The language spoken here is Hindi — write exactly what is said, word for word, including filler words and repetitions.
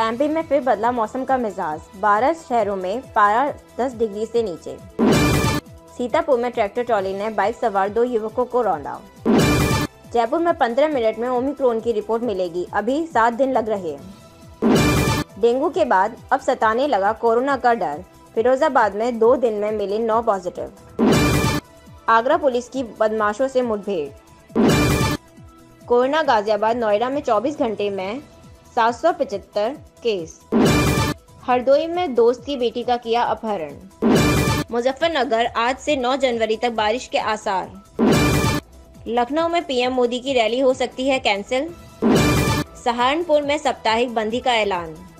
एमपी में फिर बदला मौसम का मिजाज, बारह शहरों में पारा दस डिग्री से नीचे। सीतापुर में ट्रैक्टर ट्रॉली ने बाइक सवार दो युवकों को रौंदा। जयपुर में पंद्रह मिनट में ओमिक्रॉन की रिपोर्ट मिलेगी, अभी सात दिन लग रहे। डेंगू के बाद अब सताने लगा कोरोना का डर, फिरोजाबाद में दो दिन में मिले नौ पॉजिटिव। आगरा पुलिस की बदमाशों से मुठभेड़। कोरोना गाजियाबाद नोएडा में चौबीस घंटे में सात सौ पचहत्तर केस। हरदोई में दोस्त की बेटी का किया अपहरण। मुजफ्फरनगर आज से नौ जनवरी तक बारिश के आसार। लखनऊ में पीएम मोदी की रैली हो सकती है कैंसिल। सहारनपुर में साप्ताहिक बंदी का ऐलान।